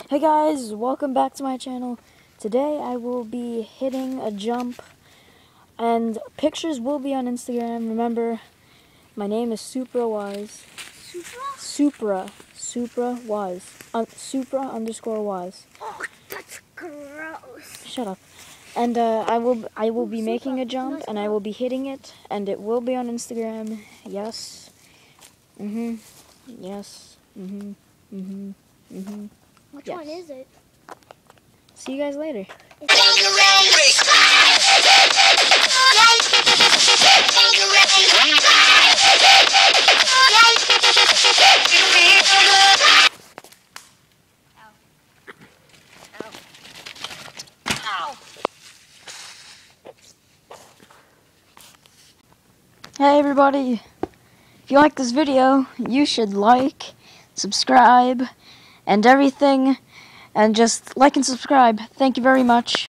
Hey guys, welcome back to my channel. Today I will be hitting a jump and pictures will be on Instagram. Remember, my name is SupraWise. Supra Wise. Supra_wise. Oh, that's gross. Shut up. And I will be making a jump and I will be hitting it and it will be on Instagram. Yes. Yes. Which Yes. one is it? See you guys later. Hey everybody, if you like this video, you should like, subscribe, and everything, and just like and subscribe. Thank you very much.